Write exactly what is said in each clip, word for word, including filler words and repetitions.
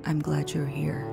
I'm glad you're here.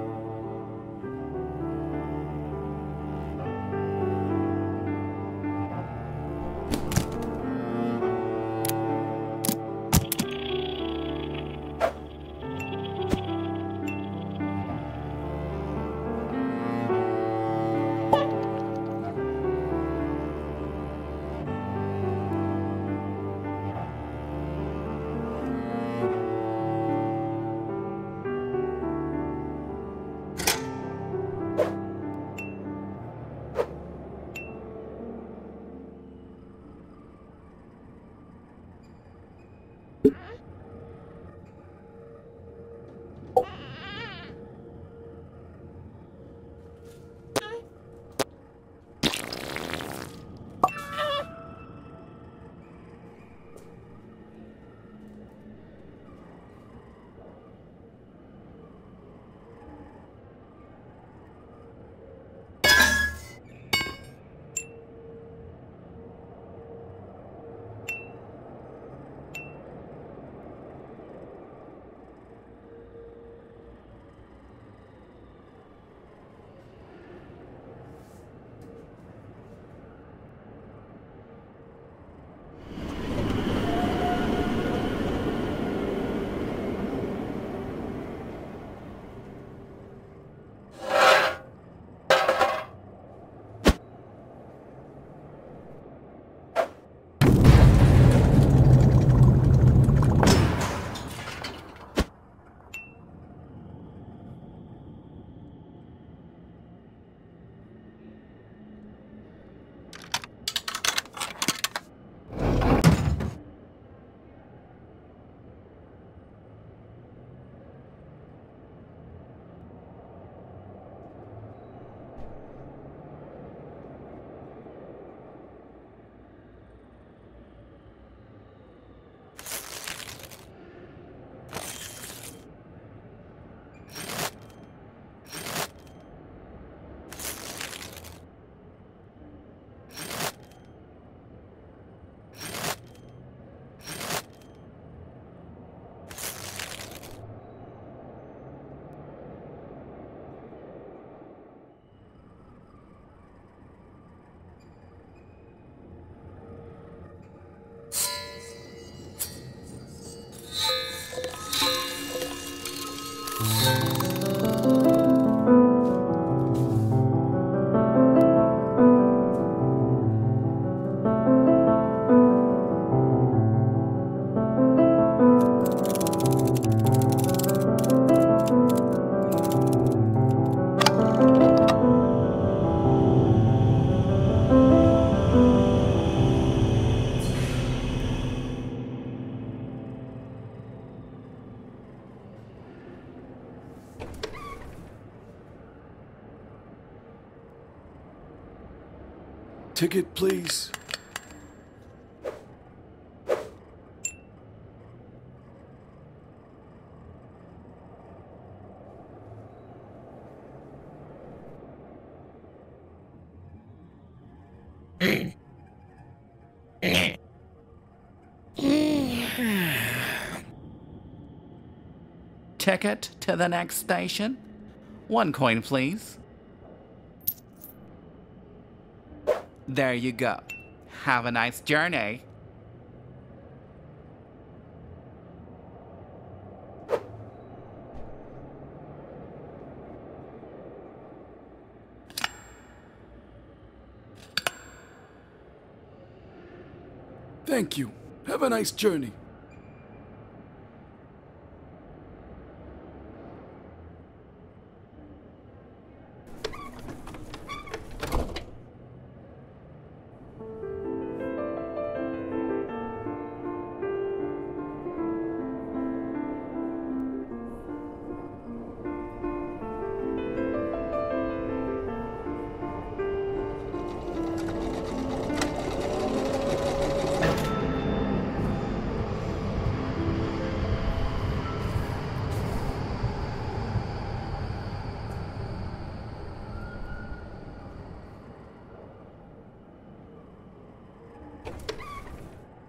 Ticket, please. Ticket to the next station? One coin, please. There you go. Have a nice journey. Thank you. Have a nice journey.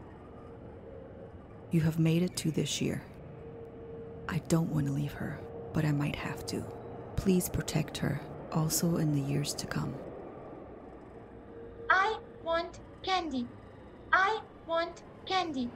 You have made it to this year. I don't want to leave her. but I might have to. Please protect her, also in the years to come. I want candy. I want candy.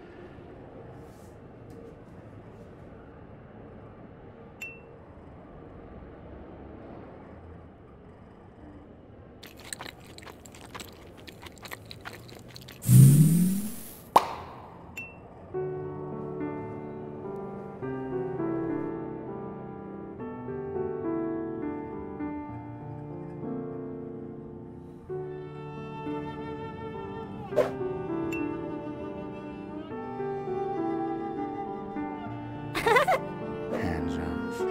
Hands off.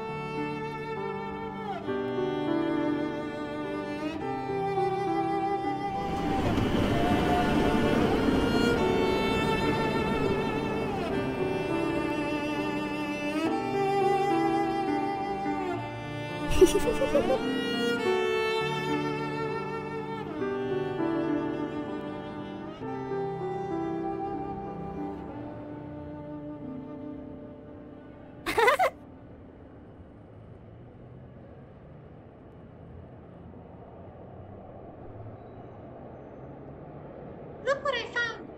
Look what I found.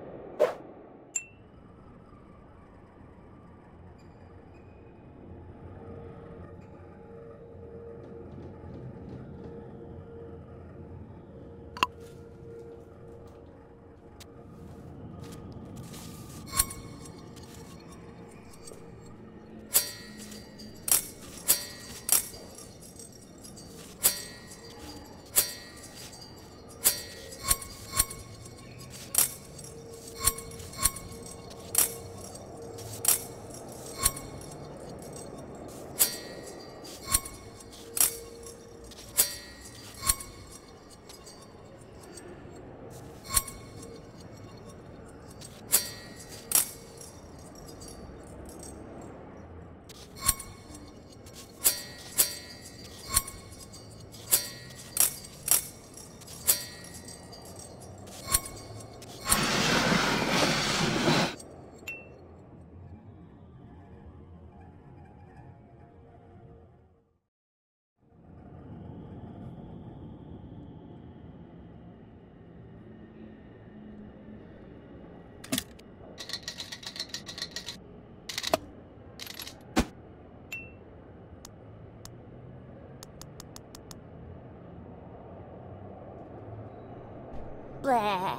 Blah.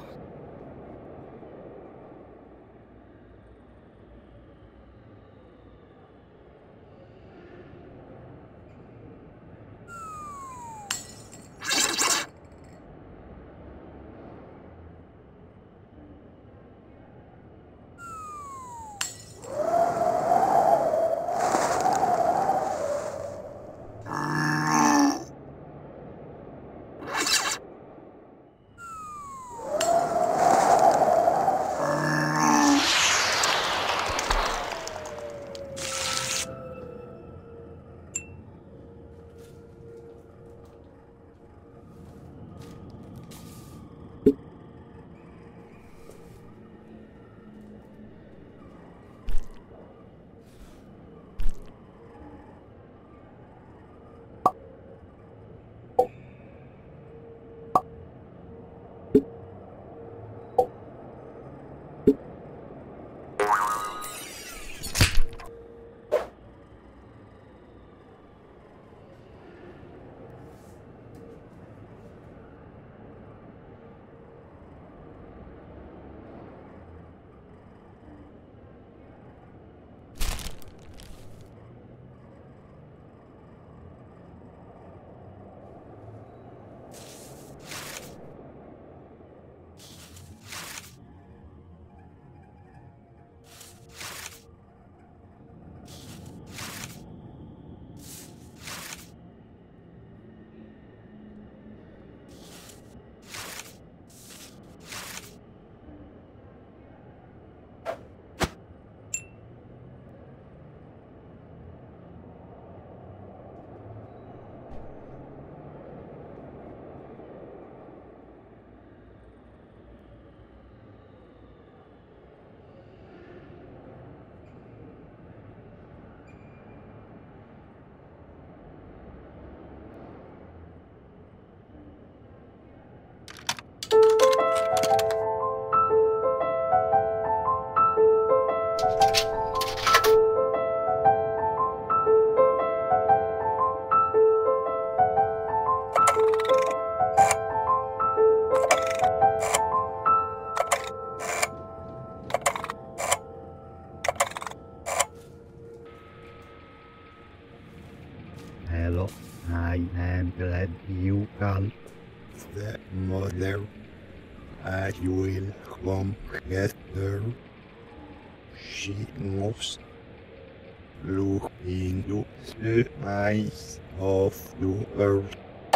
you can. The mother, I will come get her. She must look into the eyes of the earth.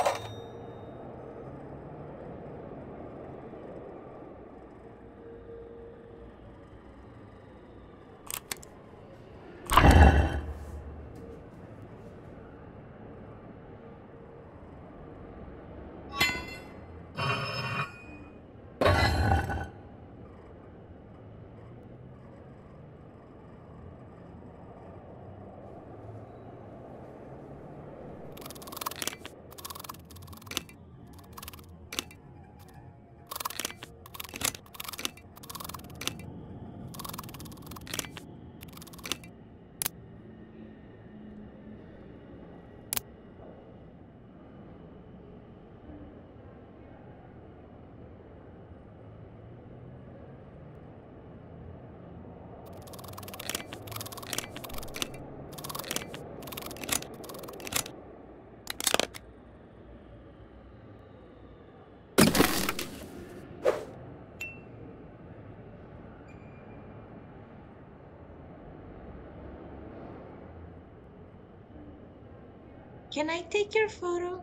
Can I take your photo?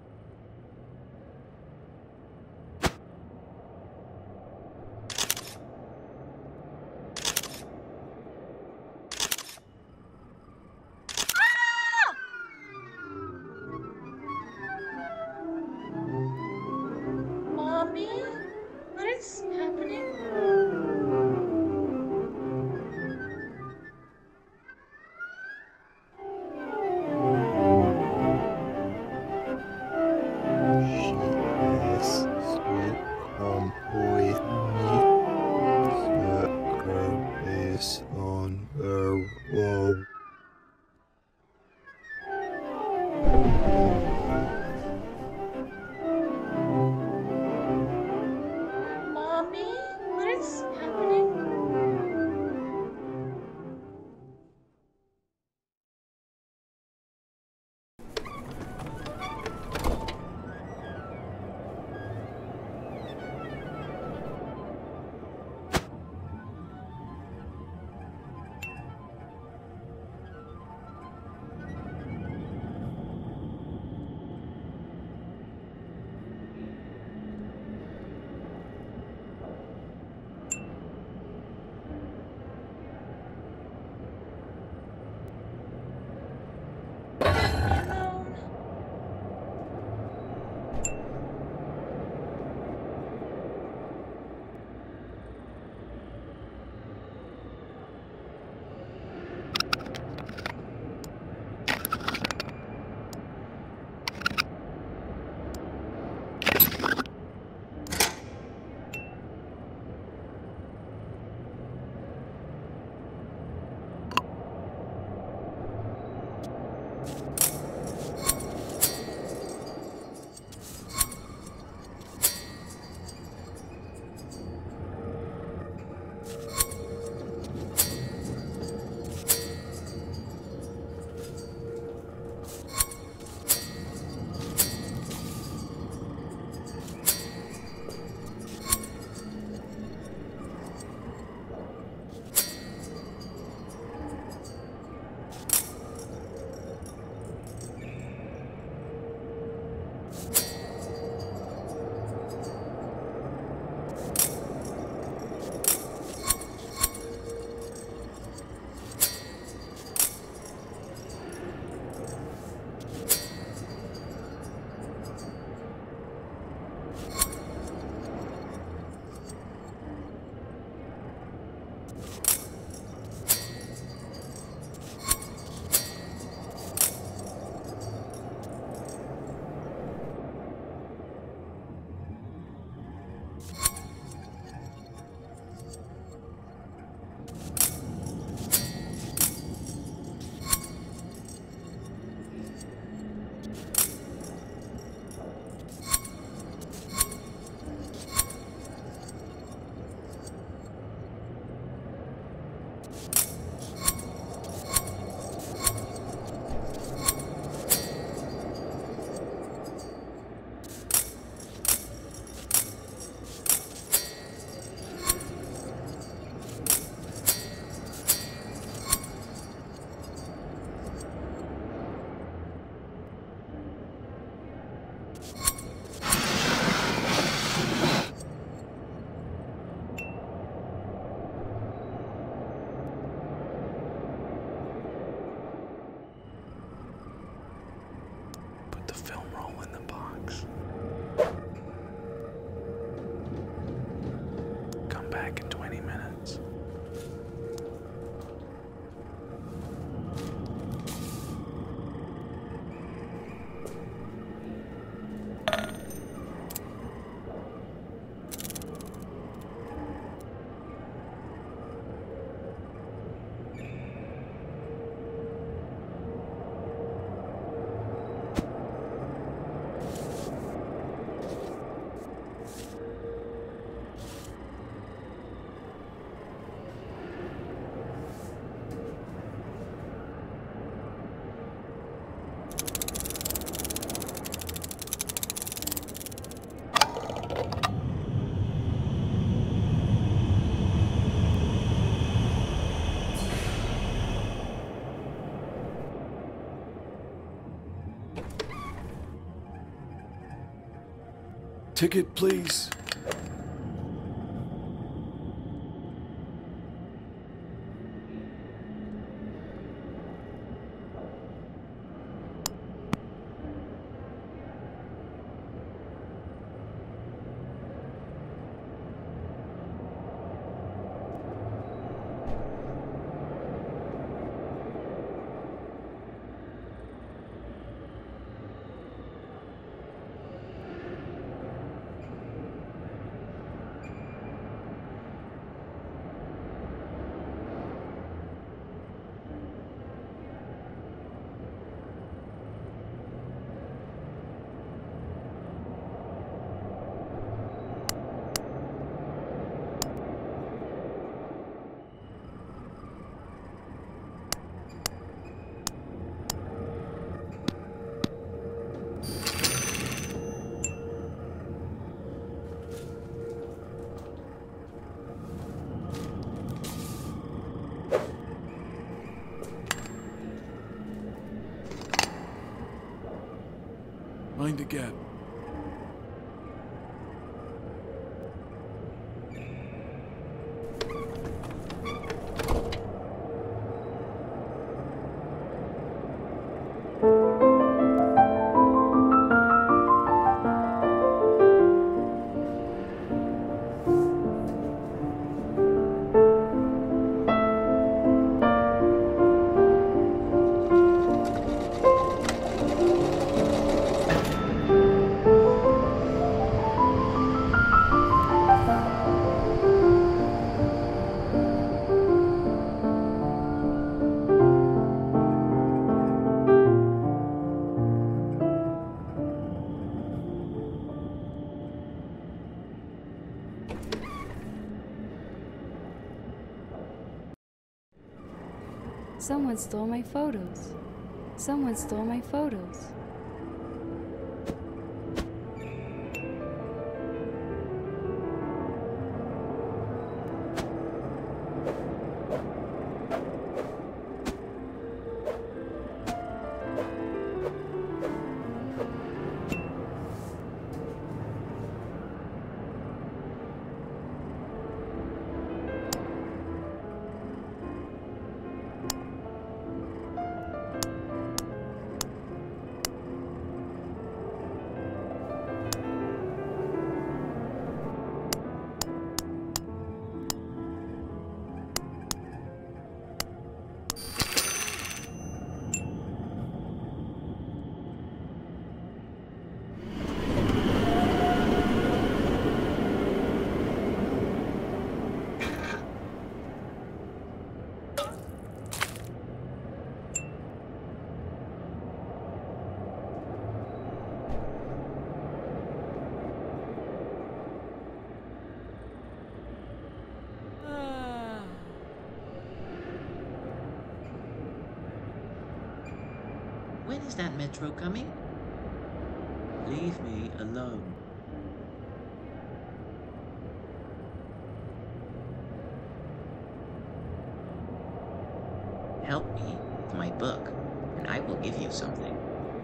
Mommy? What is happening? She has to come with me. The girl is on her own. Ticket, please. Mind the gap. Someone stole my photos. Someone stole my photos. When is that metro coming? Leave me alone. Help me with my book, and I will give you something.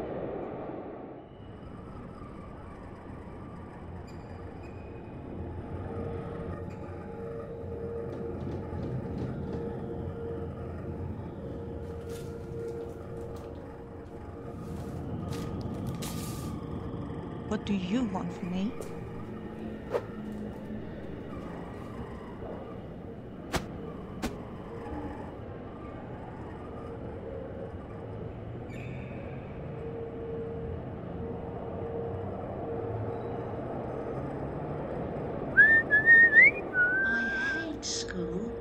What do you want from me? I hate school.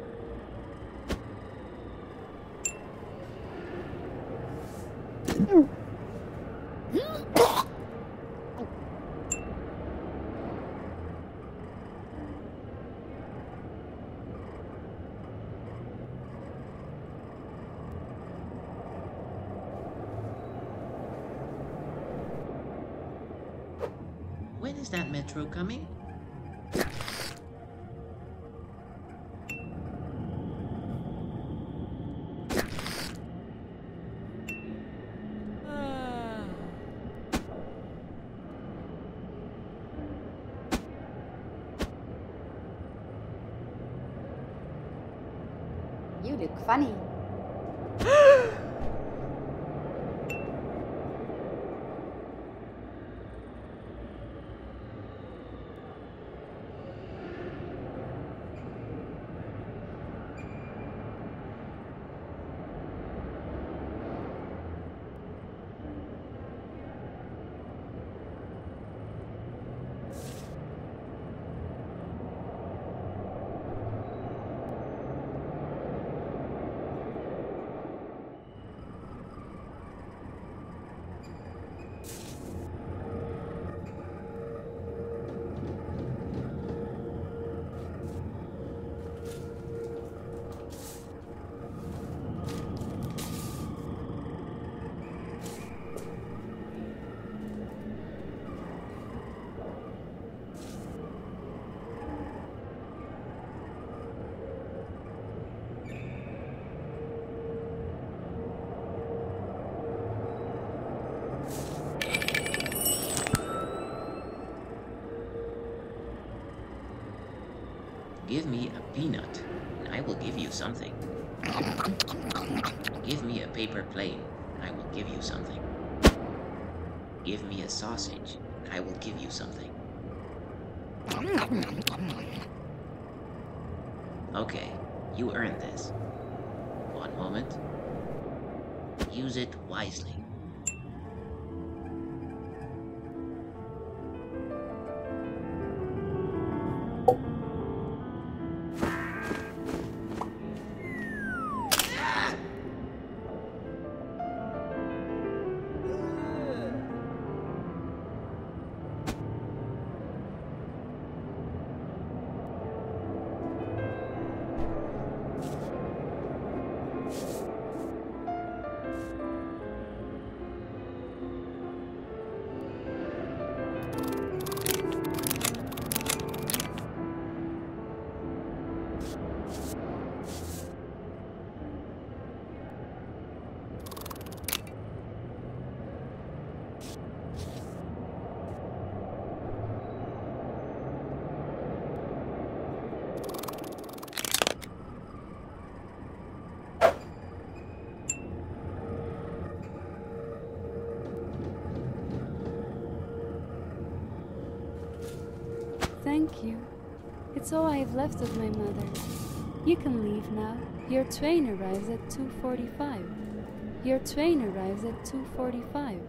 When is that metro coming? You look funny. Give me a peanut, and I will give you something. Give me a paper plane, and I will give you something. Give me a sausage, and I will give you something. Okay, you earned this. One moment. Use it wisely. Thank you. It's all I have left of my mother. You can leave now. Your train arrives at two forty-five. Your train arrives at two forty-five.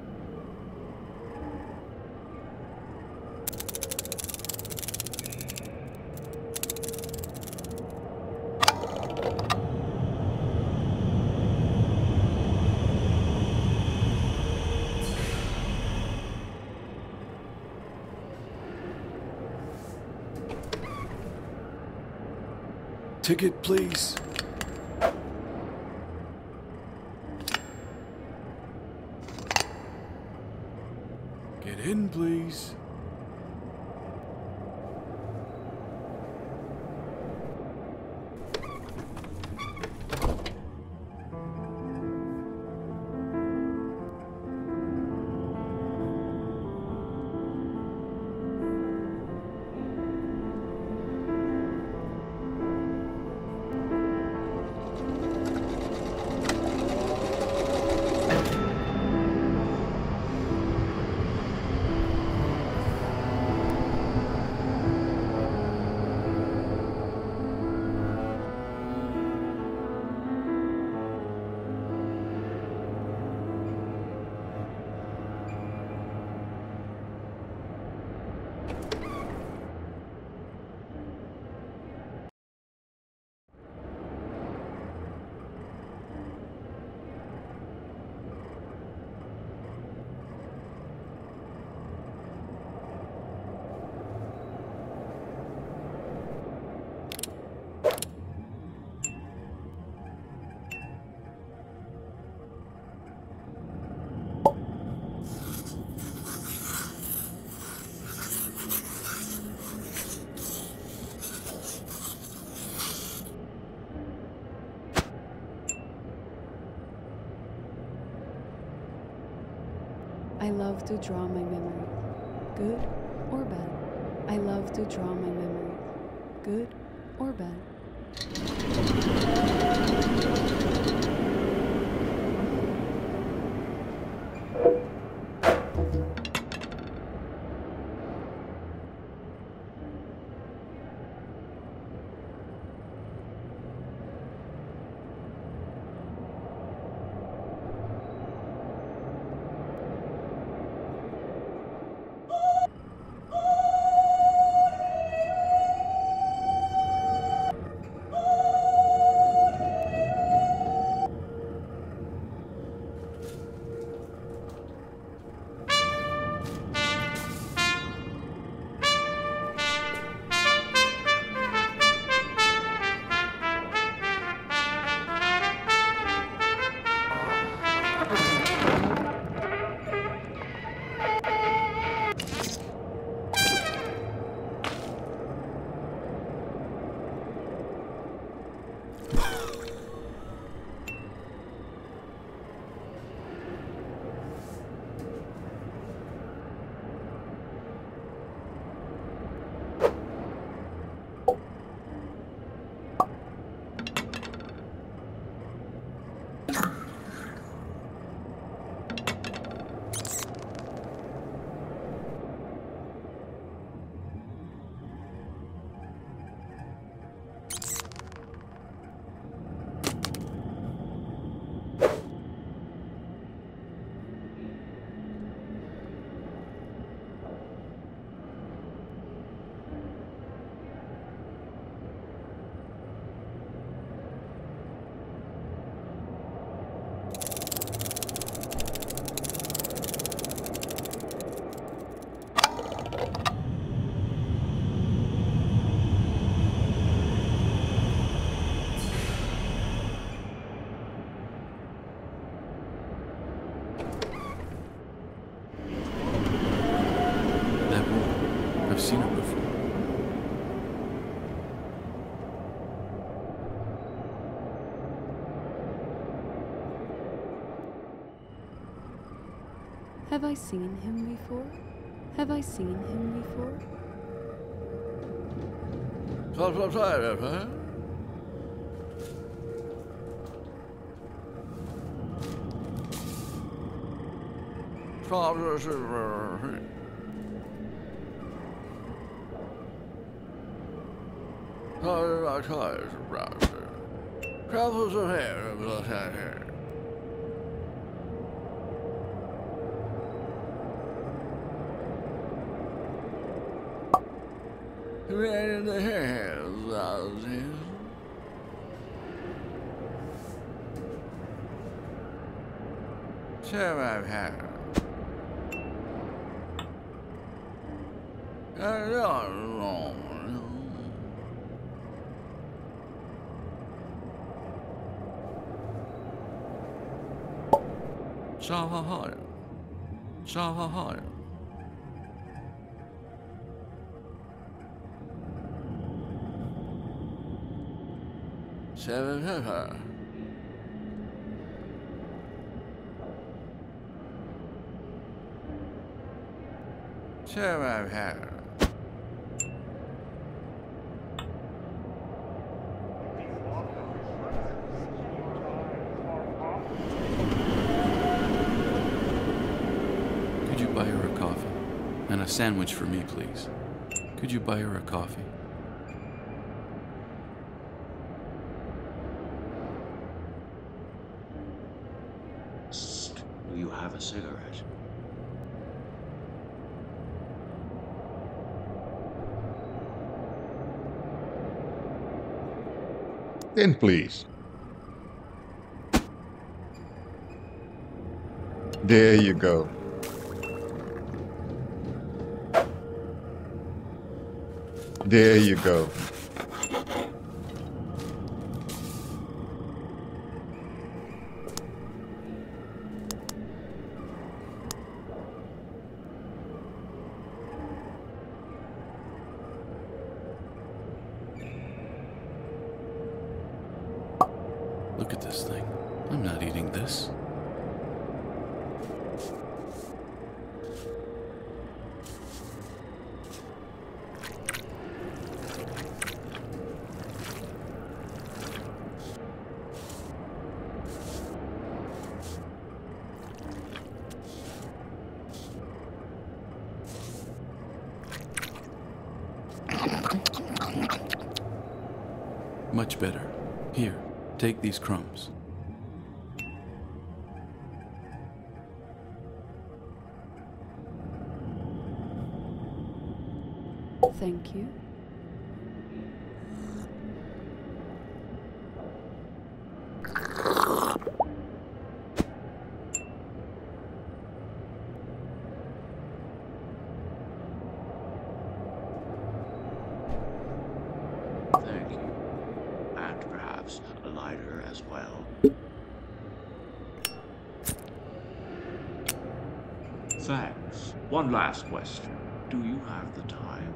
Ticket, please. Get in, please. I love to draw my memories, good or bad. I love to draw my memories, good or bad. I've seen her before. Have I seen him before? Have I seen him before? Seven pepper. Seven pepper. Could you buy her a coffee? And a sandwich for me, please. Could you buy her a coffee? Do you have a cigarette? Then please. There you go. There you go. Look at this thing. I'm not eating this. Much better. Here, take these crumbs. Thank you. Thank you. And perhaps a lighter as well. Thanks. One last question. Do you have the time?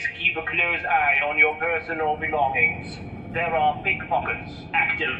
Please keep a close eye on your personal belongings. There are pickpockets active.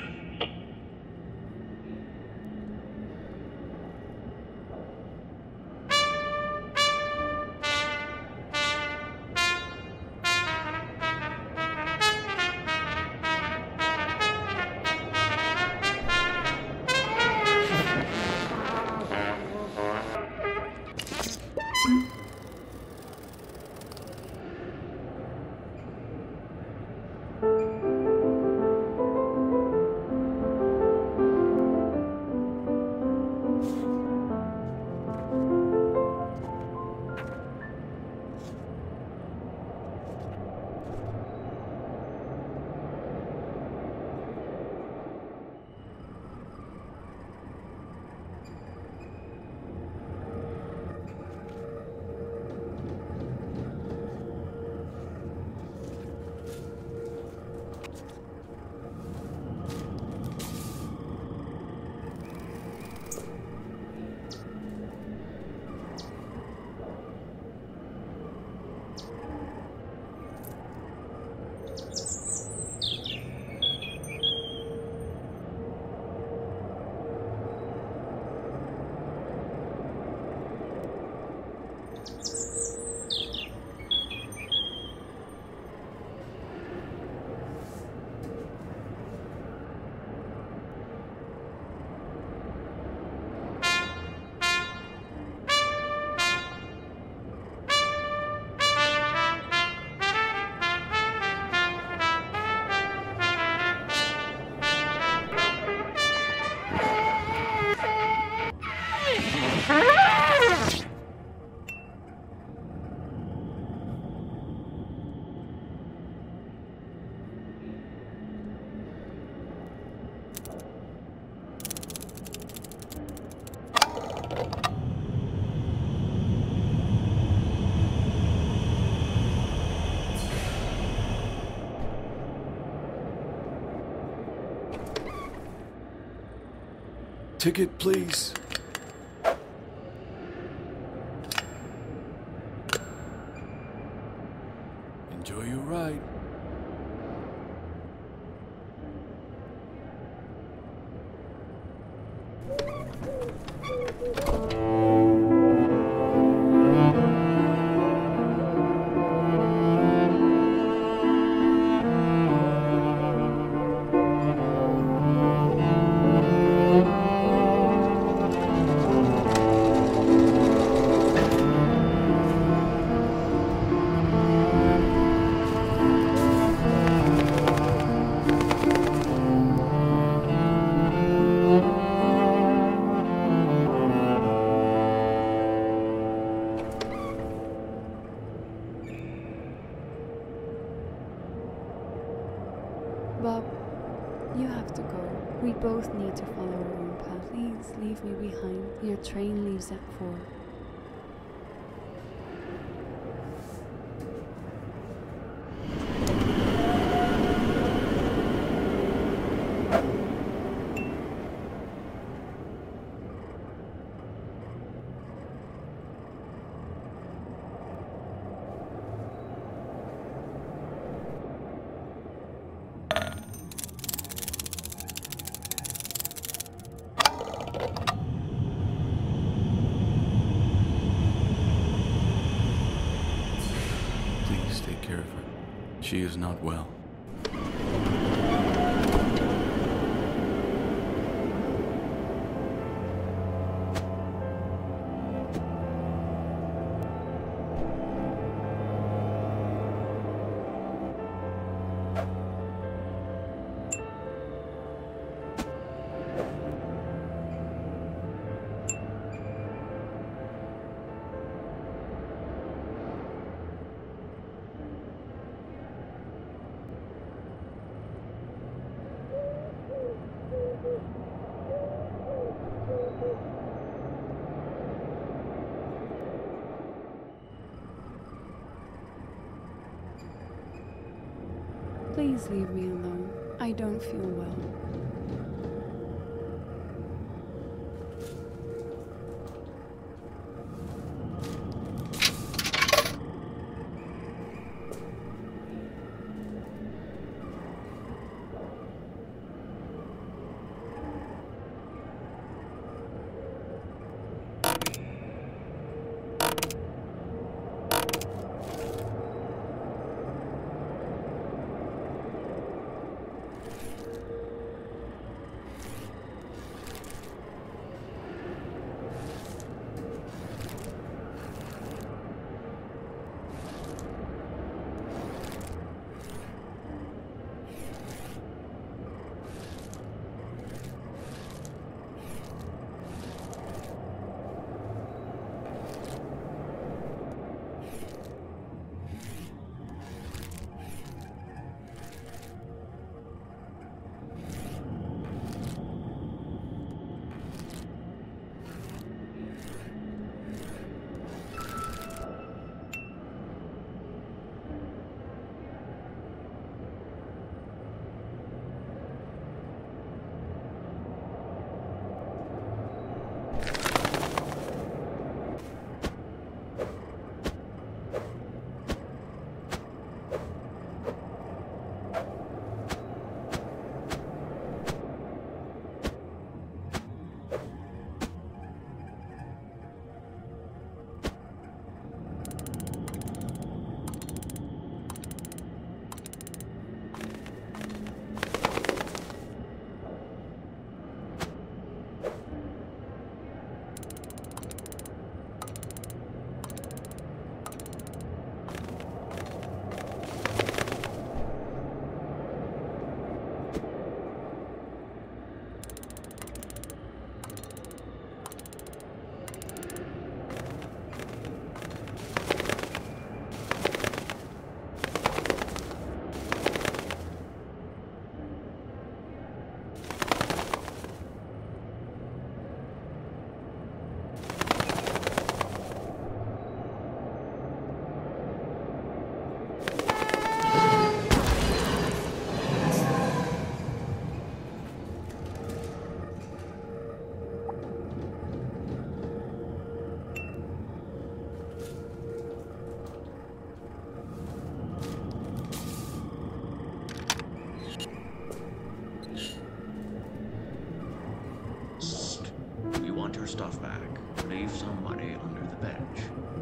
Ticket, please. Enjoy your ride. Bob, you have to go. We both need to follow our own path. Please leave me behind. Your train leaves at four. Please take care of her. She is not well. Please leave me alone. I don't feel well. want her stuff back, leave some money under the bench.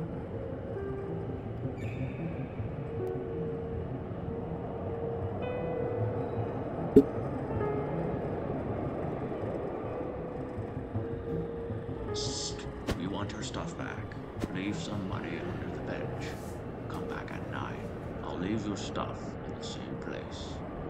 Psst. We want her stuff back. Leave some money under the bench. Come back at nine. I'll leave your stuff in the same place.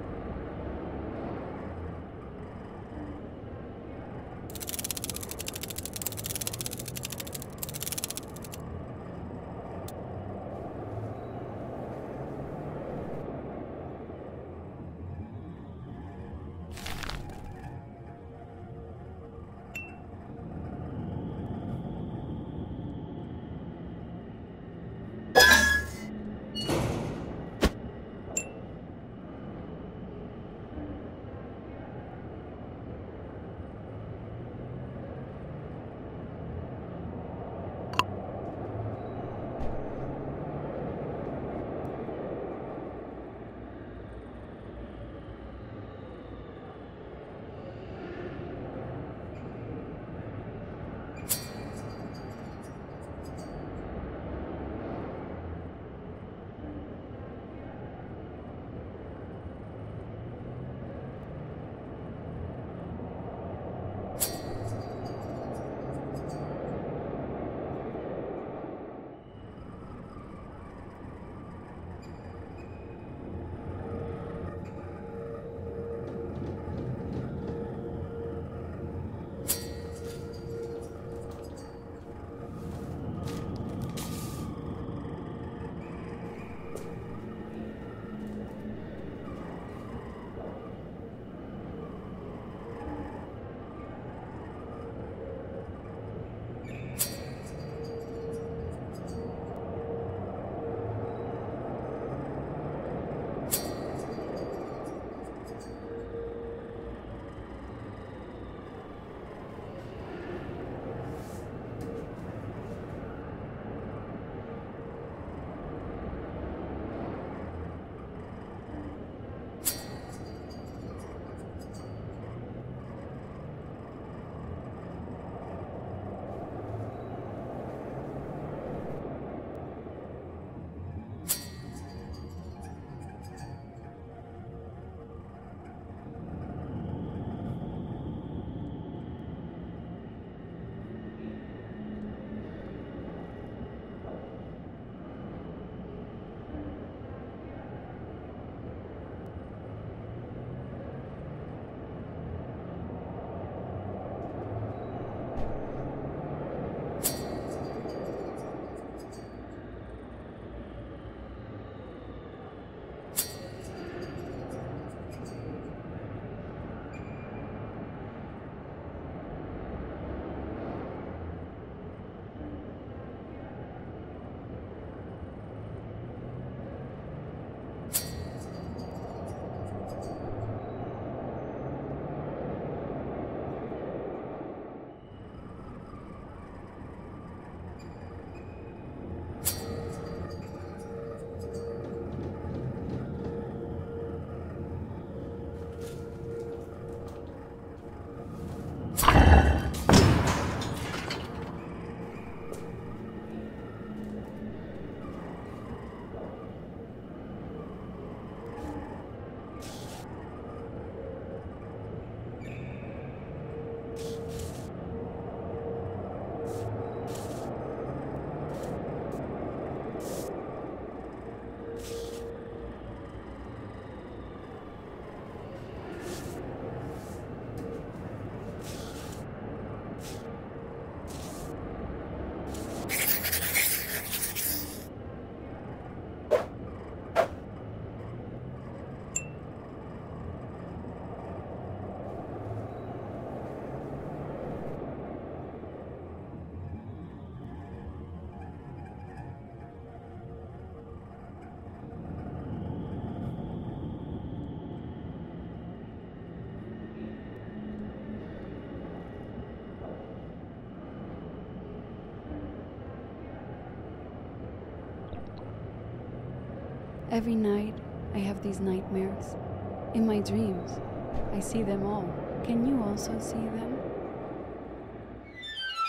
Every night, I have these nightmares. In my dreams, I see them all. Can you also see them?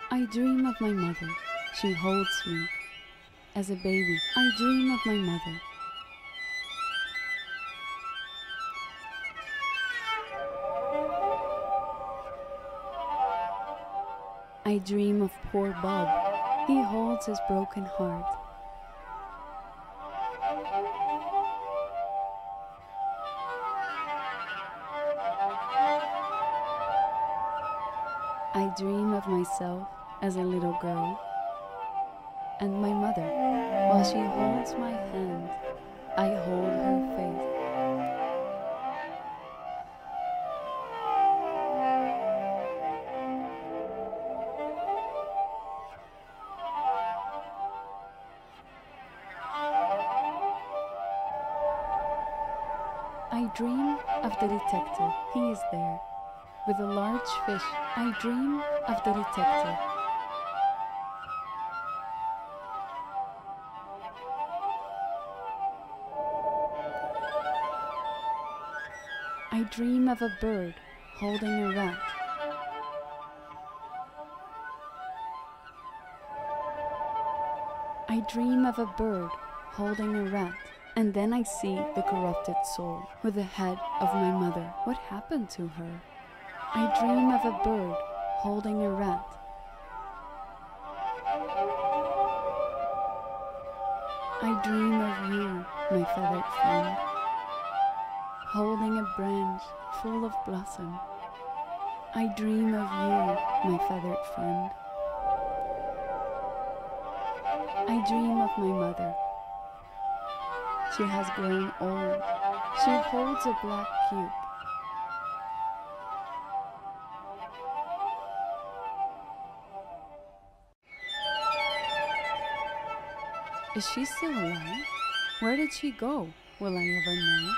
I dream of my mother. She holds me. As a baby, I dream of my mother. I dream of poor Bob. He holds his broken heart. I dream of myself as a little girl and my mother. While she holds my hand, I hold her face. I dream of the detective. He is there. With a large fish, I dream of the detective. I dream of a bird holding a rat. I dream of a bird holding a rat. And then I see the corrupted soul with the head of my mother. What happened to her? I dream of a bird holding a rat. I dream of you, my feathered friend, holding a branch full of blossom. I dream of you, my feathered friend. I dream of my mother. She has grown old. She holds a black cube. Is she still alive? Where did she go? Will I ever know?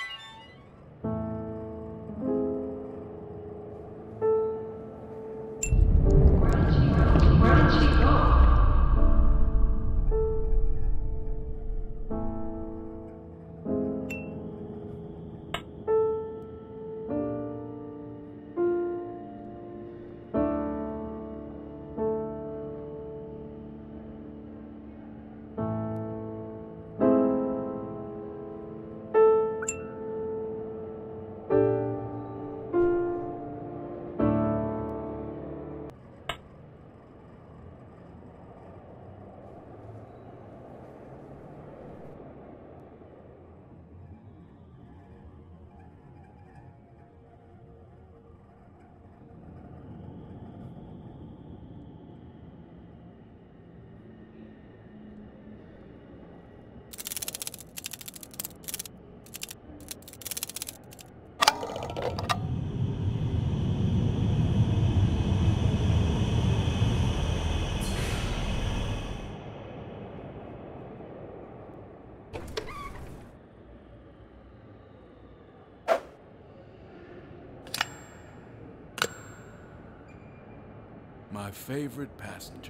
My favorite passenger.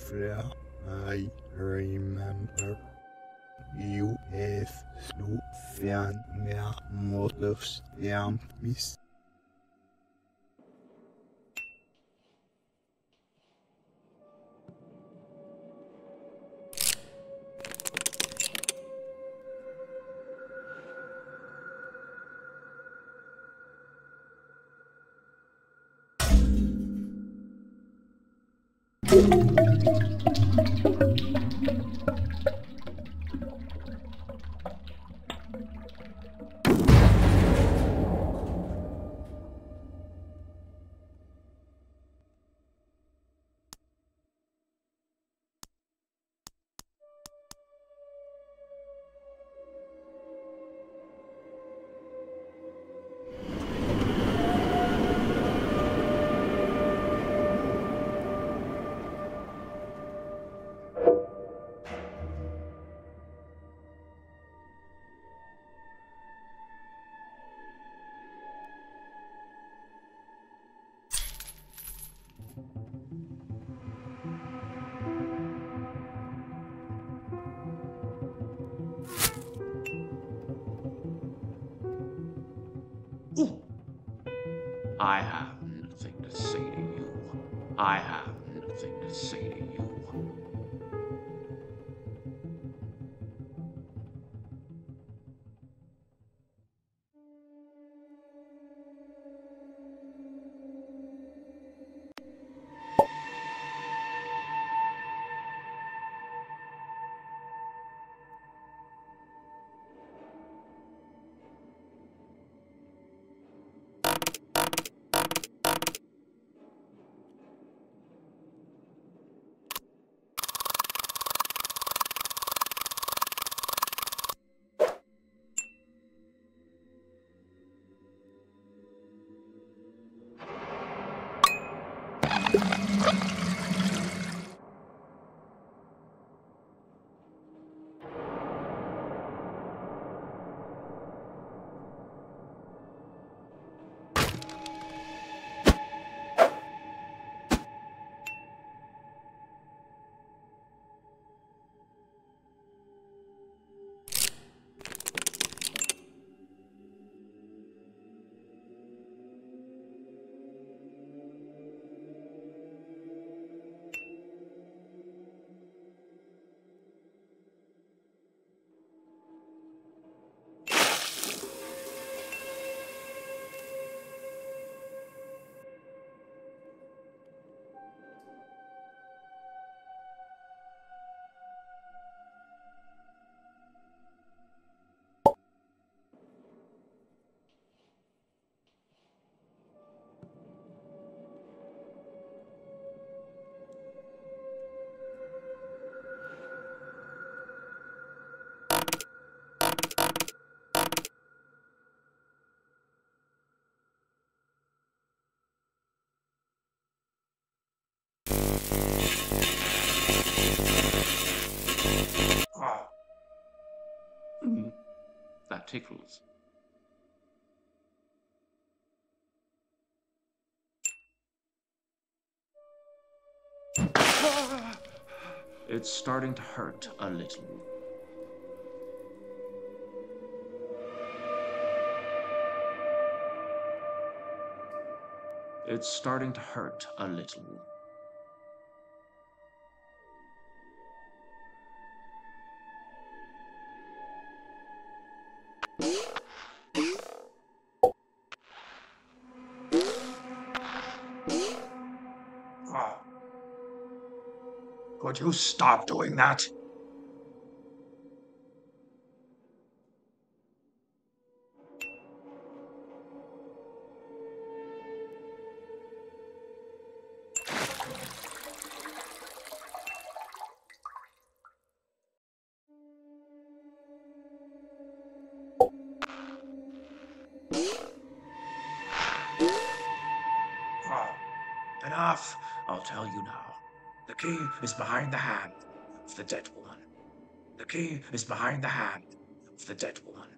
Sofia, I remember you have Sofia mothers Yampis. I have nothing to say to you. I have nothing to say to you. Ah. Mm, that tickles. It's starting to hurt a little. It's starting to hurt a little. Ah. Could you stop doing that? Ah. Enough. I'll tell you now. The key is behind the hand of the dead woman. The key is behind the hand of the dead woman.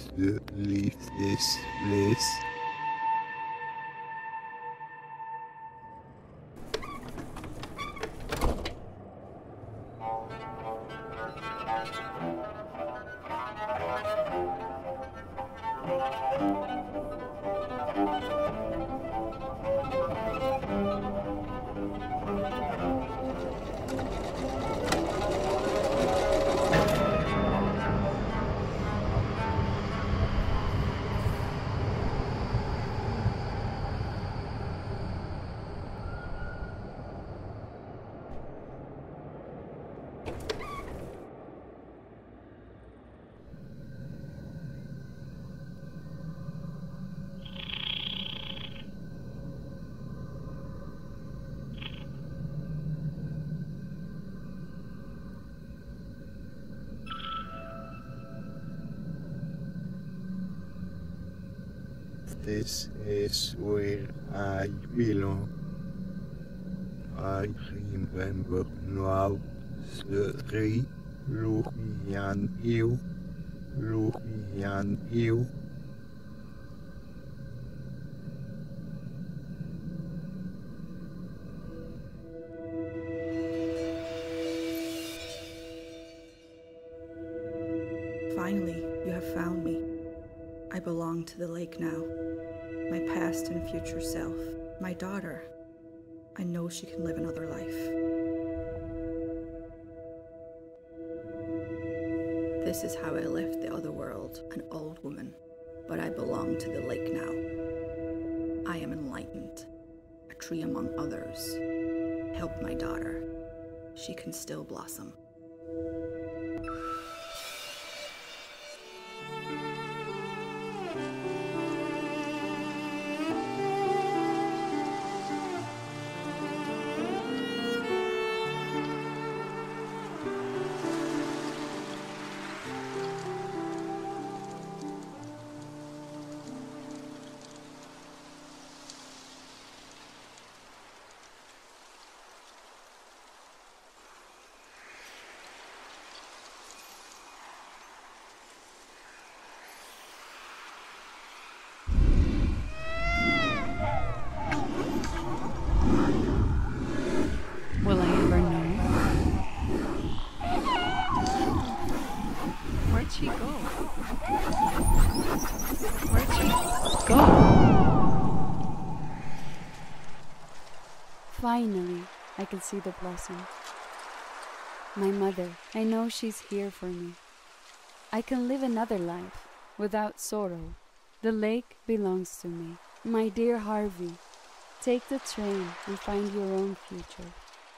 to leave this place. This is where I belong. I remember now the three Lurian Hill, Lurian Hill. Finally, you have found me. I belong to the lake now. My past and future self. My daughter. I know she can live another life. This is how I left the other world, an old woman. But I belong to the lake now. I am enlightened. A tree among others. Help my daughter. She can still blossom. Will I ever know? Where'd she go? Where'd she go? Finally, I can see the blossom. My mother, I know she's here for me. I can live another life without sorrow. The lake belongs to me. My dear Harvey, take the train and find your own future.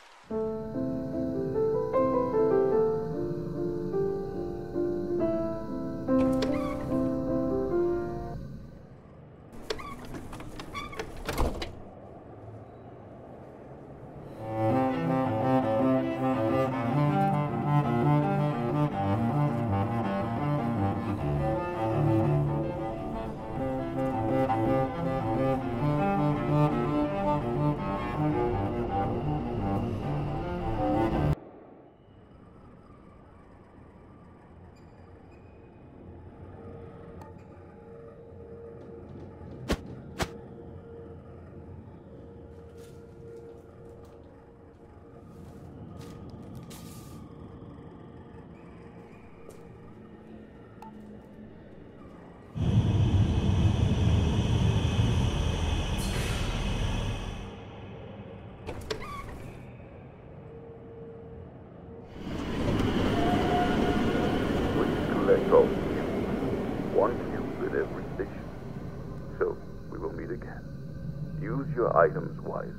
One cube at every station. So, we will meet again. Use your items wisely.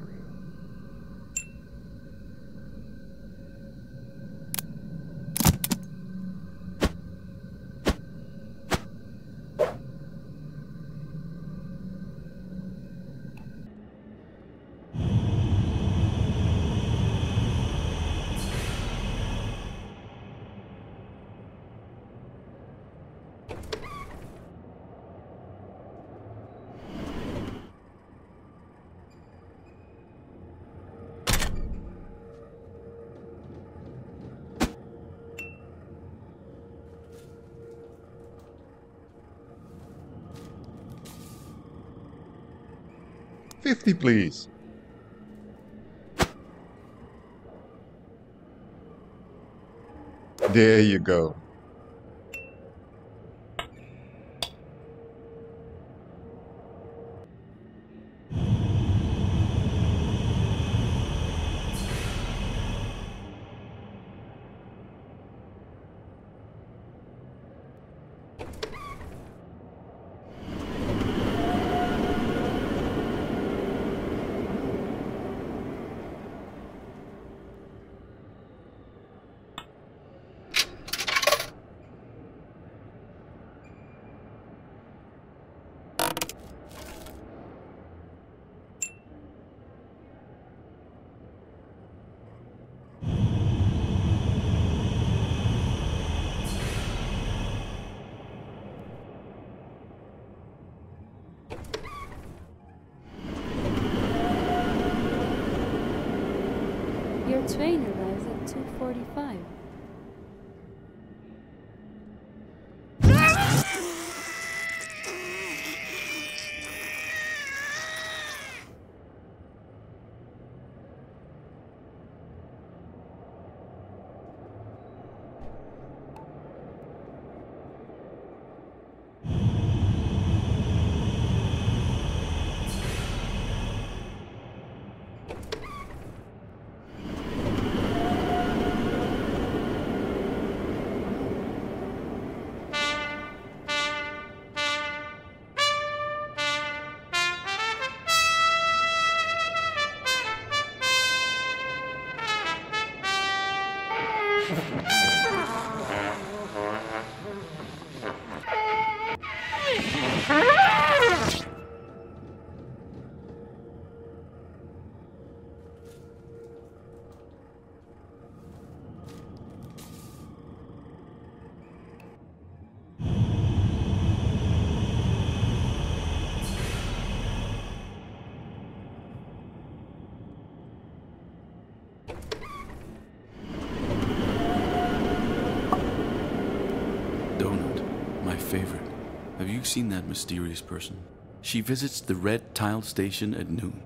Fifty, please. There you go. Your train arrives at two forty-five. My favorite. Have you seen that mysterious person? She visits the red tiled station at noon.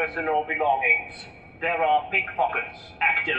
personal belongings. There are pickpockets active.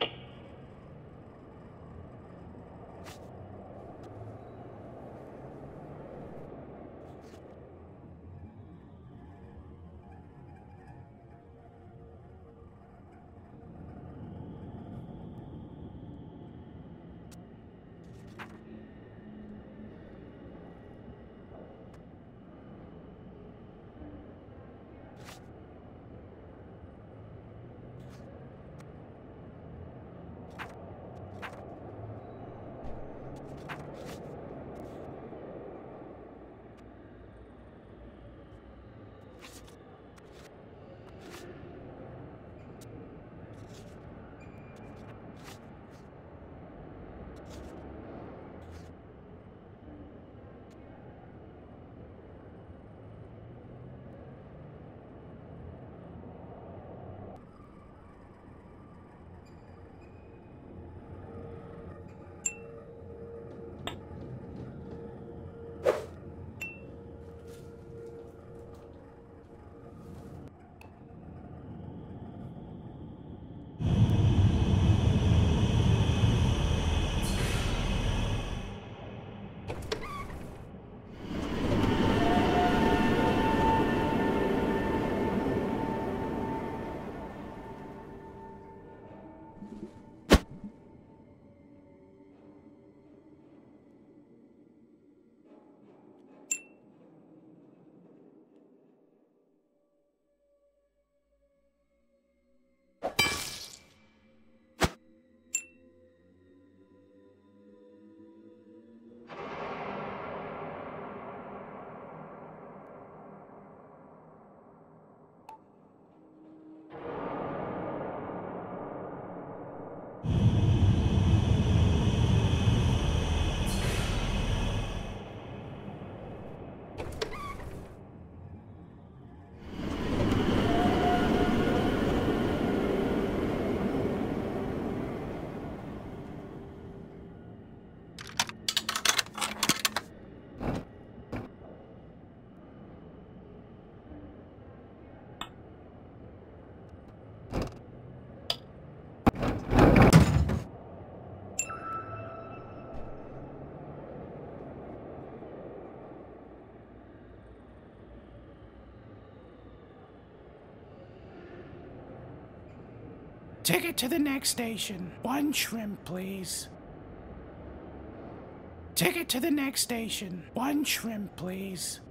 Ticket to the next station. One shrimp, please. Ticket to the next station. One shrimp, please.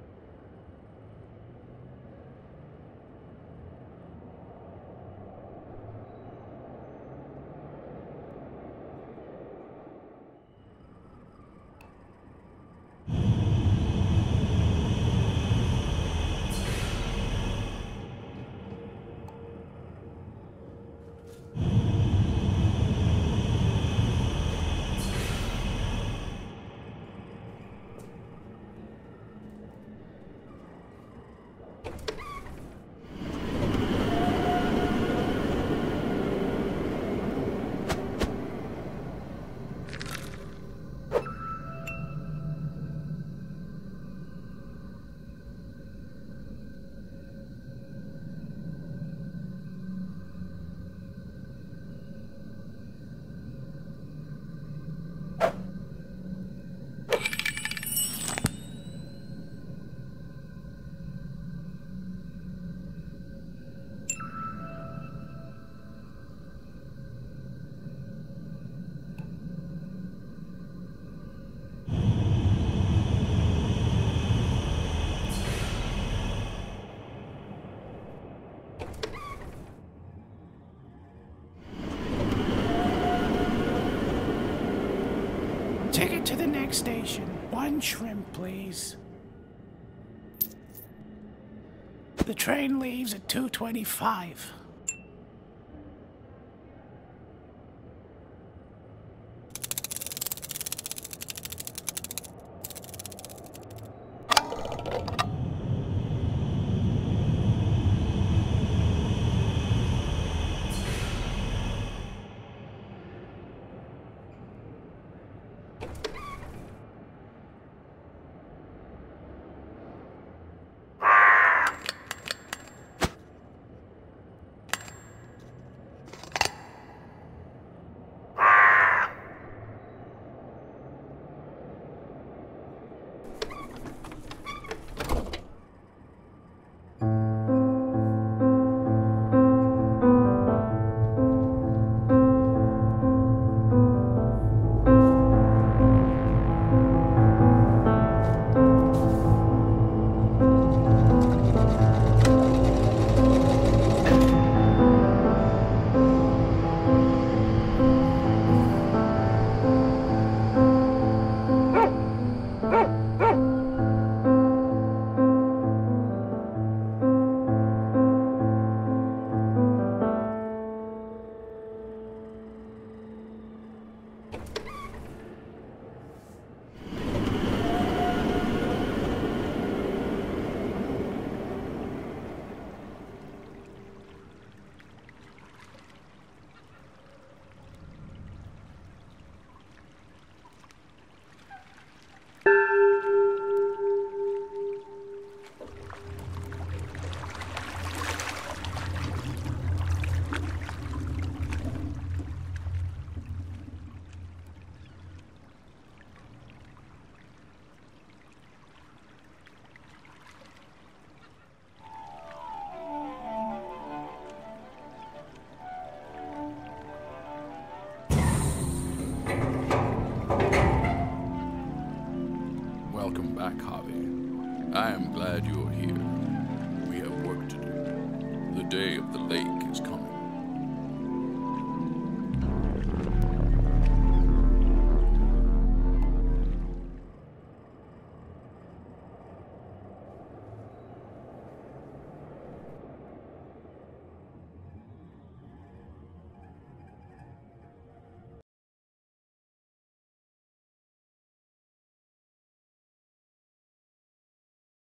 Ticket to the next station. One shrimp, please. The train leaves at two twenty-five. back, Harvey. I am glad you're here. We have work to do. The day of the lake is coming.